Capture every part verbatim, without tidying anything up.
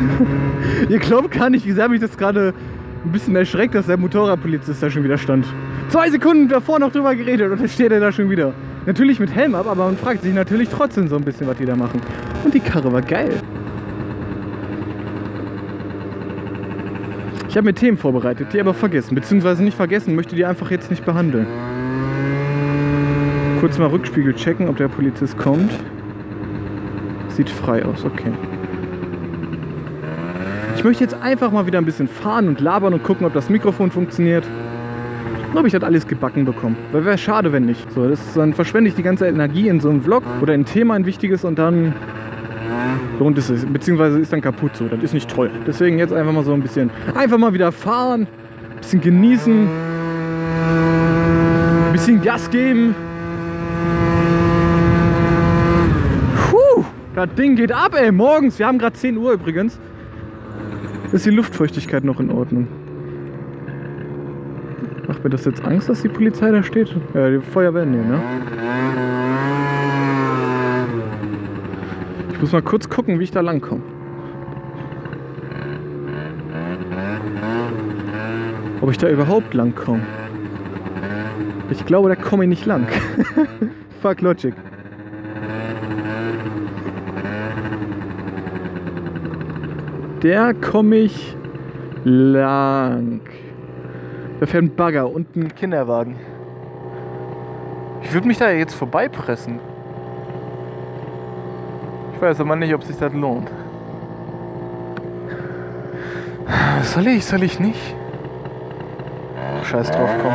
Ihr glaubt gar nicht, wie sehr mich das gerade ein bisschen erschreckt, dass der Motorradpolizist da schon wieder stand. Zwei Sekunden davor noch drüber geredet und dann steht er da schon wieder. Natürlich mit Helm ab, aber man fragt sich natürlich trotzdem so ein bisschen, was die da machen. Und die Karre war geil. Ich habe mir Themen vorbereitet, die aber vergessen, beziehungsweise nicht vergessen, möchte die einfach jetzt nicht behandeln. Kurz mal Rückspiegel checken, ob der Polizist kommt. Sieht frei aus, okay. Ich möchte jetzt einfach mal wieder ein bisschen fahren und labern und gucken, ob das Mikrofon funktioniert. Und ob ich das alles gebacken bekomme. Weil wäre schade, wenn nicht. So, das, dann verschwende ich die ganze Energie in so einen Vlog oder in ein Thema, ein wichtiges, und dann lohnt es sich. Beziehungsweise ist dann kaputt so. Das ist nicht toll. Deswegen jetzt einfach mal so ein bisschen, einfach mal wieder fahren, ein bisschen genießen, ein bisschen Gas geben. Puh, das Ding geht ab, ey, morgens. Wir haben gerade zehn Uhr übrigens. Ist die Luftfeuchtigkeit noch in Ordnung? Macht mir das jetzt Angst, dass die Polizei da steht? Ja, die Feuerwehr, nee, ne? Ich muss mal kurz gucken, wie ich da lang komme. Ob ich da überhaupt lang komme. Ich glaube, da komme ich nicht lang. Fuck Logic. Der komme ich lang. Da fährt ein Bagger und ein Kinderwagen. Ich würde mich da jetzt vorbeipressen. Ich weiß aber nicht, ob sich das lohnt. Soll ich, soll ich nicht? Scheiß drauf, komm.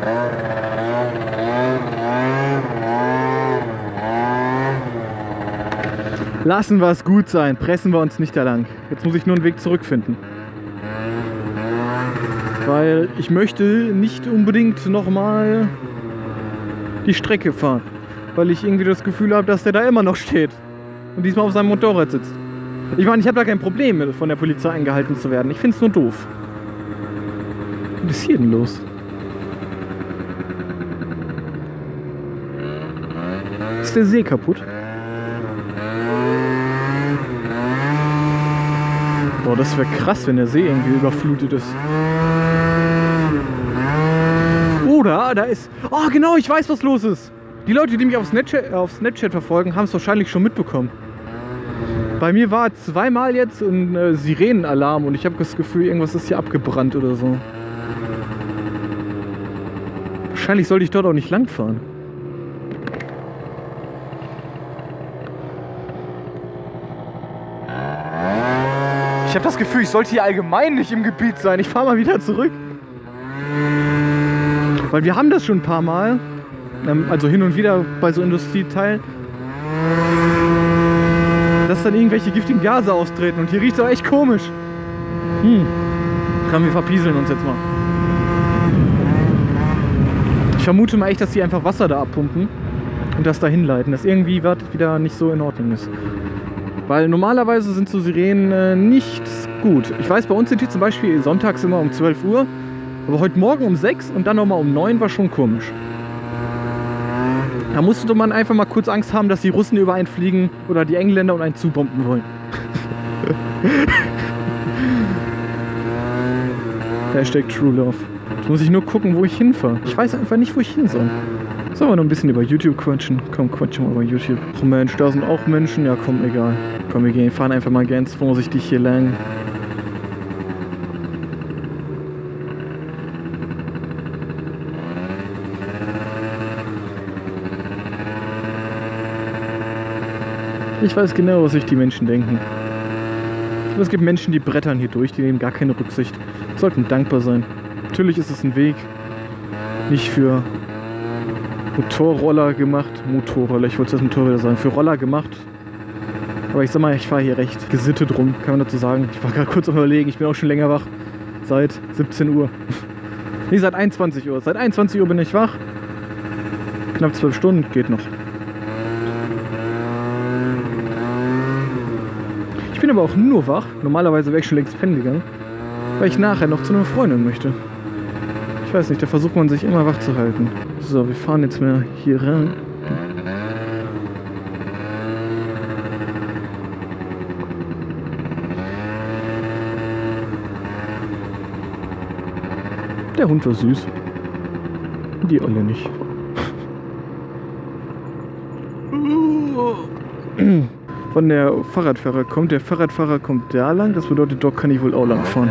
Lassen wir es gut sein, pressen wir uns nicht da lang. Jetzt muss ich nur einen Weg zurückfinden. Weil ich möchte nicht unbedingt nochmal die Strecke fahren. Weil ich irgendwie das Gefühl habe, dass der da immer noch steht. Und diesmal auf seinem Motorrad sitzt. Ich meine, ich habe da kein Problem, von der Polizei angehalten zu werden. Ich finde es nur doof. Was ist hier denn los? Ist der See kaputt? Boah, das wäre krass, wenn der See irgendwie überflutet ist. Oder da ist... Oh, genau, ich weiß, was los ist. Die Leute, die mich auf Snapchat, auf Snapchat verfolgen, haben es wahrscheinlich schon mitbekommen. Bei mir war zweimal jetzt ein äh, Sirenenalarm und ich habe das Gefühl, irgendwas ist hier abgebrannt oder so. Wahrscheinlich sollte ich dort auch nicht langfahren. Ich habe das Gefühl, ich sollte hier allgemein nicht im Gebiet sein. Ich fahre mal wieder zurück. Weil wir haben das schon ein paar Mal. Also hin und wieder bei so Industrieteilen. Dass dann irgendwelche giftigen Gase austreten. Und hier riecht es auch echt komisch. Hm. Komm, wir verpieseln uns jetzt mal. Ich vermute mal echt, dass die einfach Wasser da abpumpen. Und das dahin leiten. Dass irgendwie was wieder nicht so in Ordnung ist. Weil normalerweise sind so Sirenen äh, nicht gut. Ich weiß, bei uns sind die zum Beispiel sonntags immer um zwölf Uhr. Aber heute Morgen um sechs und dann nochmal um neun war schon komisch. Da musste man einfach mal kurz Angst haben, dass die Russen über einen fliegen oder die Engländer und einen zubomben wollen. Hashtag True Love. Jetzt muss ich nur gucken, wo ich hinfahre. Ich weiß einfach nicht, wo ich hin soll. Sollen wir noch ein bisschen über YouTube quatschen? Komm, quatschen wir über YouTube. Oh Mensch, da sind auch Menschen. Ja, komm, egal. Komm, wir gehen, fahren einfach mal ganz vorsichtig hier lang. Ich weiß genau, was sich die Menschen denken. Aber es gibt Menschen, die brettern hier durch, die nehmen gar keine Rücksicht. Sollten dankbar sein. Natürlich ist es ein Weg, nicht für Motorroller gemacht. Motorroller, ich wollte das Motorräder sagen. Für Roller gemacht. Aber ich sag mal, ich fahre hier recht gesittet rum, kann man dazu sagen. Ich war gerade kurz am Überlegen, ich bin auch schon länger wach. Seit siebzehn Uhr. Nee, seit einundzwanzig Uhr. Seit einundzwanzig Uhr bin ich wach. Knapp zwölf Stunden, geht noch. Ich bin aber auch nur wach. Normalerweise wäre ich schon längst pennen gegangen. Weil ich nachher noch zu einer Freundin möchte. Ich weiß nicht, da versucht man sich immer wach zu halten. So, wir fahren jetzt mal hier rein. Der Hund war süß. Die Olle nicht. Von der Fahrradfahrer kommt. Der Fahrradfahrer kommt da lang. Das bedeutet, dort kann ich wohl auch lang fahren.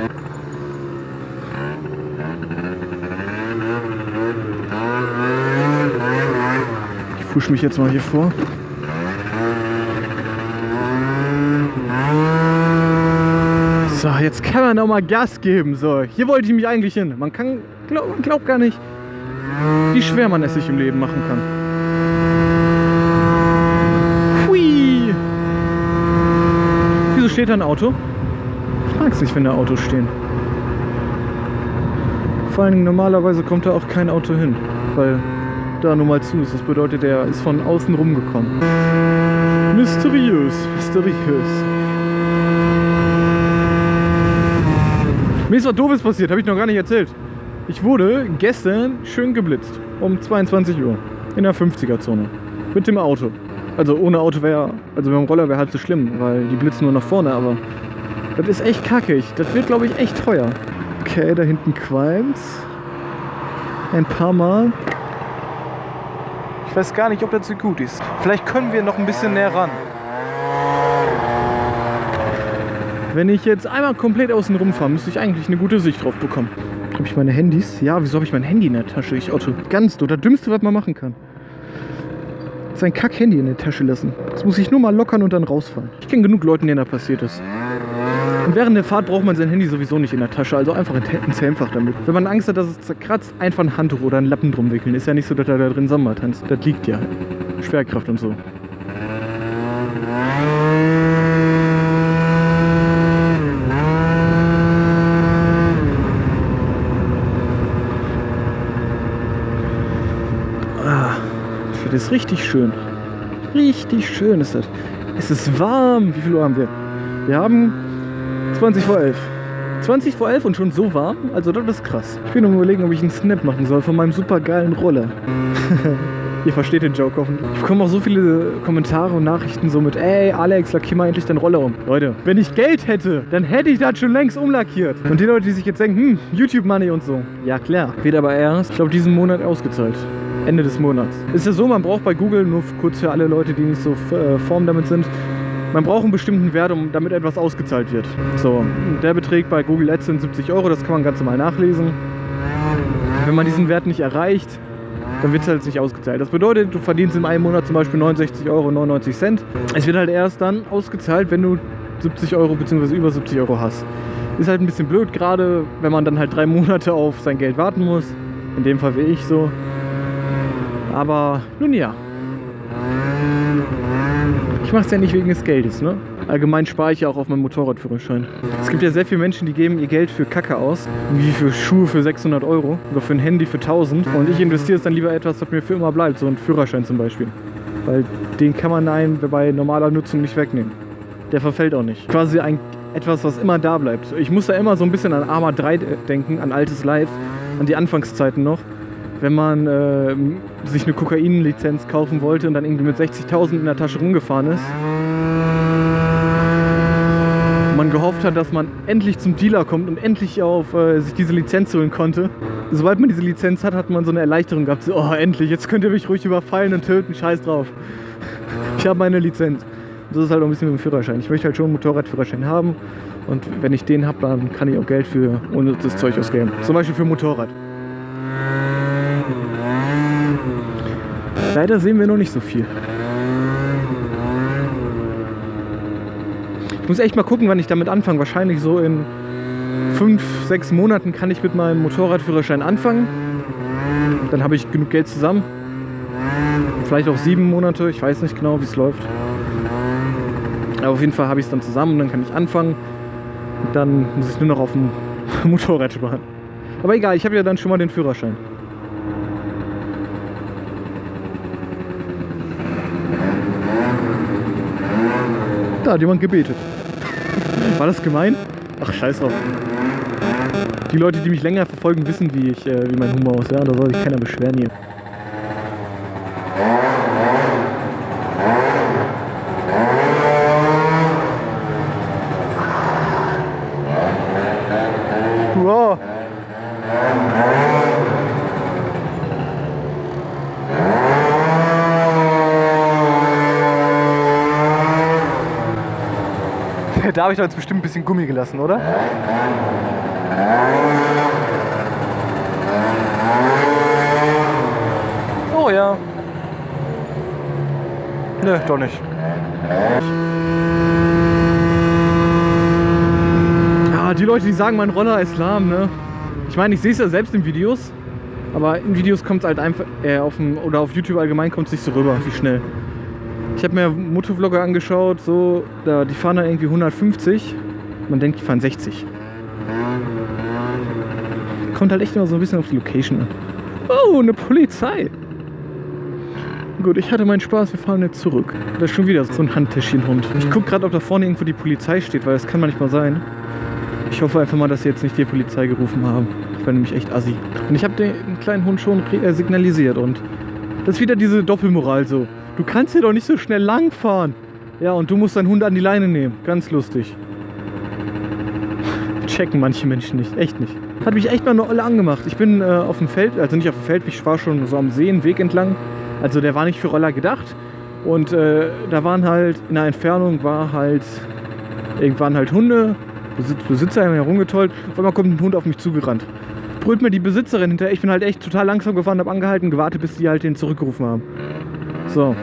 Ich fusch mich jetzt mal hier vor. So, jetzt kann man auch mal Gas geben. So, hier wollte ich mich eigentlich hin. Man kann, glaub, man glaubt gar nicht, wie schwer man es sich im Leben machen kann. Hui! Wieso steht da ein Auto? Ich mag es nicht, wenn da Autos stehen. Vor allen Dingen normalerweise kommt da auch kein Auto hin, weil da nur mal zu ist. Das bedeutet, er ist von außen rumgekommen. Mysteriös, mysteriös. Mir ist was Doofes passiert, habe ich noch gar nicht erzählt. Ich wurde gestern schön geblitzt. Um zweiundzwanzig Uhr. In der fünfziger-Zone. Mit dem Auto. Also ohne Auto wäre, also mit dem Roller wäre halb so schlimm, weil die blitzen nur nach vorne, aber das ist echt kackig. Das wird, glaube ich, echt teuer. Okay, da hinten qualmt's. Ein paar Mal. Ich weiß gar nicht, ob das so gut ist. Vielleicht können wir noch ein bisschen näher ran. Wenn ich jetzt einmal komplett außen rumfahre, müsste ich eigentlich eine gute Sicht drauf bekommen. Habe ich meine Handys? Ja, wieso habe ich mein Handy in der Tasche? Ich Otto. Ganz so, das Dümmste, was man machen kann. Sein Kack-Handy in der Tasche lassen. Das muss ich nur mal lockern und dann rausfahren. Ich kenne genug Leuten, denen das passiert ist. Und während der Fahrt braucht man sein Handy sowieso nicht in der Tasche, also einfach ins Helmfach damit. Wenn man Angst hat, dass es zerkratzt, einfach ein Handtuch oder einen Lappen drum wickeln. Ist ja nicht so, dass er da drin Samba tanzt. Das liegt ja. Schwerkraft und so. Das ist richtig schön. Richtig schön ist das. Es ist warm. Wie viel Uhr haben wir? Wir haben zwanzig vor elf. zwanzig vor elf und schon so warm? Also das ist krass. Ich bin am Überlegen, ob ich einen Snap machen soll von meinem super geilen Roller. Ihr versteht den Joke hoffentlich. Ich bekomme auch so viele Kommentare und Nachrichten so mit: Ey Alex, lackier mal endlich deinen Roller um. Leute, wenn ich Geld hätte, dann hätte ich das schon längst umlackiert. Und die Leute, die sich jetzt denken, hm, YouTube Money und so. Ja klar, wird aber erst, ich glaube, diesen Monat ausgezahlt. Ende des Monats. Ist ja so, man braucht bei Google, nur kurz für alle Leute, die nicht so äh, form damit sind, man braucht einen bestimmten Wert, um damit etwas ausgezahlt wird. So, der beträgt bei Google AdSense siebzig Euro, das kann man ganz normal nachlesen. Wenn man diesen Wert nicht erreicht, dann wird es halt nicht ausgezahlt. Das bedeutet, du verdienst in einem Monat zum Beispiel neunundsechzig Euro neunundneunzig Cent. Es wird halt erst dann ausgezahlt, wenn du siebzig Euro bzw. über siebzig Euro hast. Ist halt ein bisschen blöd, gerade wenn man dann halt drei Monate auf sein Geld warten muss. In dem Fall wie ich so. Aber nun ja. Ich mache es ja nicht wegen des Geldes, ne? Allgemein spare ich ja auch auf meinem Motorradführerschein. Es gibt ja sehr viele Menschen, die geben ihr Geld für Kacke aus. Wie für Schuhe für sechshundert Euro oder für ein Handy für tausend. Und ich investiere es dann lieber etwas, was mir für immer bleibt. So ein Führerschein zum Beispiel. Weil den kann man einem bei normaler Nutzung nicht wegnehmen. Der verfällt auch nicht. Quasi ein, etwas, was immer da bleibt. Ich muss da immer so ein bisschen an Arma drei denken, an altes Live, an die Anfangszeiten noch. Wenn man äh, sich eine Kokain-Lizenz kaufen wollte und dann irgendwie mit sechzigtausend in der Tasche rumgefahren ist. Man gehofft hat, dass man endlich zum Dealer kommt und endlich auf äh, sich diese Lizenz holen konnte. Sobald man diese Lizenz hat, hat man so eine Erleichterung gehabt. So, oh, endlich, jetzt könnt ihr mich ruhig überfallen und töten, scheiß drauf. Ich habe meine Lizenz. So ist es halt auch ein bisschen mit dem Führerschein. Ich möchte halt schon einen Motorradführerschein haben. Und wenn ich den habe, dann kann ich auch Geld für unnützes Zeug ausgeben. Zum Beispiel für Motorrad. Leider sehen wir noch nicht so viel. Ich muss echt mal gucken, wann ich damit anfange. Wahrscheinlich so in fünf, sechs Monaten kann ich mit meinem Motorradführerschein anfangen. Dann habe ich genug Geld zusammen. Vielleicht auch sieben Monate. Ich weiß nicht genau, wie es läuft. Aber auf jeden Fall habe ich es dann zusammen und dann kann ich anfangen. Und dann muss ich nur noch auf dem Motorrad sparen. Aber egal, ich habe ja dann schon mal den Führerschein. Da hat jemand gebetet. War das gemein? Ach, scheiß drauf. Die Leute, die mich länger verfolgen, wissen, wie, ich, äh, wie mein Humor ist. Ja? Da soll sich keiner beschweren hier. Wow. Da habe ich doch jetzt bestimmt ein bisschen Gummi gelassen, oder? Oh ja. Nö, doch nicht. Ja, die Leute, die sagen, mein Roller ist lahm, ne? Ich meine, ich sehe es ja selbst in Videos. Aber in Videos kommt es halt einfach, äh, auf dem, oder auf YouTube allgemein kommt es nicht so rüber, wie schnell. Ich habe mir Motovlogger angeschaut, so, da, die fahren dann irgendwie hundertfünfzig. Man denkt, die fahren sechzig. Kommt halt echt immer so ein bisschen auf die Location an. Oh, eine Polizei! Gut, ich hatte meinen Spaß, wir fahren jetzt zurück. Da ist schon wieder so ein Handtäschchenhund. Ich gucke gerade, ob da vorne irgendwo die Polizei steht, weil das kann manchmal sein. Ich hoffe einfach mal, dass sie jetzt nicht die Polizei gerufen haben. Ich war nämlich echt assi. Und ich habe den kleinen Hund schon signalisiert und das ist wieder diese Doppelmoral so. Du kannst hier doch nicht so schnell lang fahren. Ja, und du musst deinen Hund an die Leine nehmen. Ganz lustig. Checken manche Menschen nicht. Echt nicht. Hat mich echt mal eine Olle angemacht. Ich bin äh, auf dem Feld, also nicht auf dem Feld, ich war schon so am See, einen Weg entlang. Also der war nicht für Roller gedacht. Und äh, da waren halt, in der Entfernung war halt, irgendwann halt Hunde. Besitzer haben herumgetollt. Auf einmal kommt ein Hund auf mich zugerannt. Brüllt mir die Besitzerin hinterher. Ich bin halt echt total langsam gefahren, habe angehalten, gewartet, bis die halt den zurückgerufen haben. So.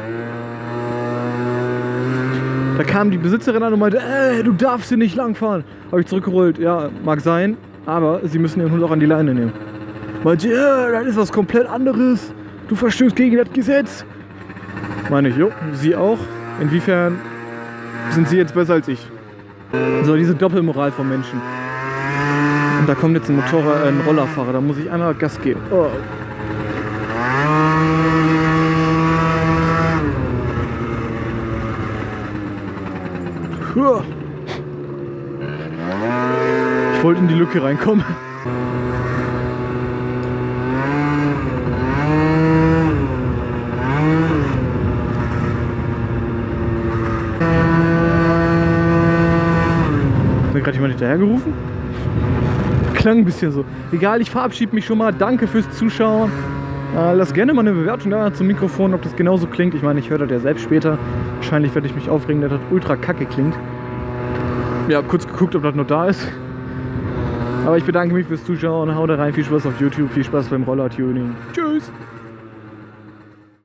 Da kam die Besitzerin an und meinte, ey, du darfst hier nicht langfahren. Habe ich zurückgerollt. Ja, mag sein, aber sie müssen den Hund auch an die Leine nehmen. Meinte, ja, das ist was komplett anderes. Du verstößt gegen das Gesetz. Meine ich, jo, sie auch. Inwiefern sind sie jetzt besser als ich? So, diese Doppelmoral von Menschen. Und da kommt jetzt ein Motorrad, äh, ein Rollerfahrer, da muss ich einmal Gas geben. Oh. Ich wollte in die Lücke reinkommen. Hat mir gerade jemand hinterhergerufen? Klang ein bisschen so. Egal, ich verabschiede mich schon mal. Danke fürs Zuschauen. Äh, lass gerne mal eine Bewertung da zum Mikrofon, ob das genauso klingt. Ich meine, ich höre das ja selbst später. Wahrscheinlich werde ich mich aufregen, dass das ultra kacke klingt. Ja, kurz geguckt, ob das noch da ist. Aber ich bedanke mich fürs Zuschauen. Haut rein, viel Spaß auf YouTube, viel Spaß beim Roller-Tuning. Tschüss!